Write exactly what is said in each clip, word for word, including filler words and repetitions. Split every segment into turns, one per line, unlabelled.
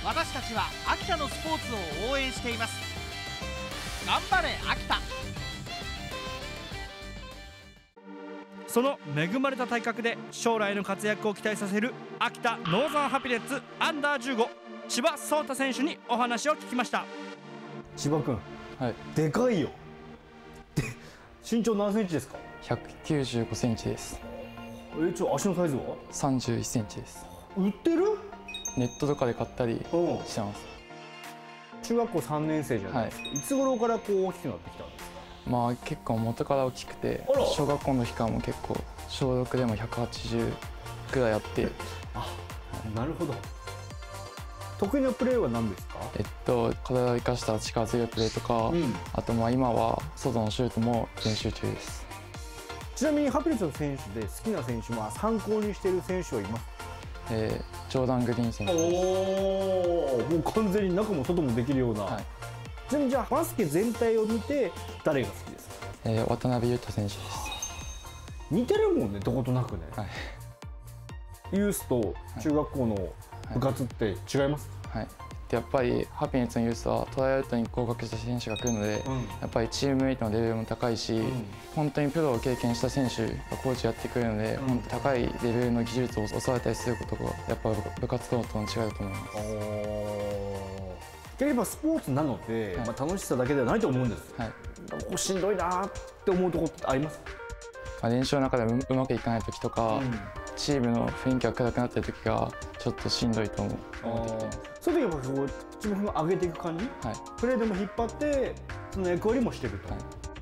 私たちは秋田のスポーツを応援しています。頑張れ秋田。
その恵まれた体格で将来の活躍を期待させる秋田ノーザンハピネッツアンダーじゅうご千葉颯太選手にお話を聞きました。
千葉君、
はい、
でかいよ。で身長何センチですか？
ひゃくきゅうじゅうごセンチです。
え、ちょ足のサイズは？
さんじゅういっセンチです。
売ってる？
ネットとかで買ったりしてます。
中学校さんねん生じゃないですか、はい、いつ頃からこう大きくなってきたんですか？
まあ結構元から大きくて、小学校の時からも結構小ろくでもひゃくはちじゅうぐらいあって。
あ、なるほど。得意なプレーは何ですか？
えっと体を生かした力強いプレーとか、うん、あとまあ今は外のシュートも練習中です。
ちなみにハピネッツの選手で好きな選手は参考にしている選手はいますか？
えー、ジョーダン・グリーン選手です。
おお、もう完全に中も外もできるような、はい、ちなみにじゃあバスケ全体を見て誰が好きですか？
えー、渡辺裕太選手です。
似てるもんね、どことなくね、はい、ユースと中学校の部活って違います？
はい、はい、やっぱりハピネッツのユースはトライアウトに合格した選手が来るので、うん、やっぱりチームメイトのレベルも高いし、うん、本当にプロを経験した選手がコーチやってくれるので、うん、本当高いレベルの技術を教わったりすることがやっぱ部活動との違いだと思います。
やっぱスポーツなので、はい、まあ楽しさだけではないと思うんです、はい、ここしんどいなって思うところってあります？
まあ練習の中でうまくいかない時とか、うん、チームの雰囲気が暗くなってる時がちょっとしんどいと思う。
そういう時はこう自分が上げていく感じ、はい、プレーでも引っ張ってその役割もしてると、はい、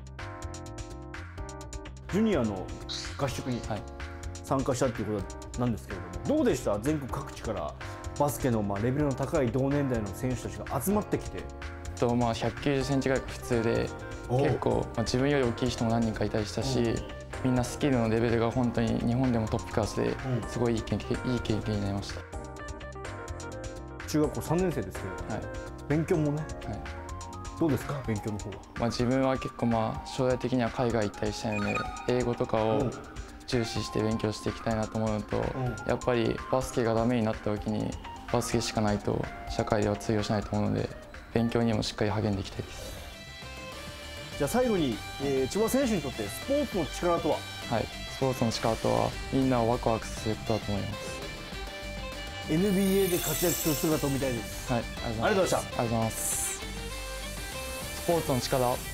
ジュニアの合宿に参加したっていうことなんですけれども、どうでした？全国各地からバスケのまあレベルの高い同年代の選手たちが集まってきて、
とまあひゃくきゅうじゅっセンチぐらいが普通で、結構、まあ、自分より大きい人も何人かいたりしたし、みんなスキルのレベルが本当に日本でもトップクラスで、すごいいい経験、いい経験になりました。
中学校さんねん生ですけれども、はい、勉強もね、はい、どうですか勉強の方は？まあ
自分は結構まあ将来的には海外行ったりしたいので、英語とかを重視して勉強していきたいなと思うのと、やっぱりバスケがダメになった時にバスケしかないと社会では通用しないと思うので、勉強にもしっかり励んでいきたいです。
じゃあ最後に、えー、千葉選手にとってスポーツの力とは？
はい、スポーツの力とはみんなをワクワクさせることだと思います。
エヌビーエー で活躍する姿を見たいです。
はい、
ありがとうございました。
ありがとうございます。スポーツの力。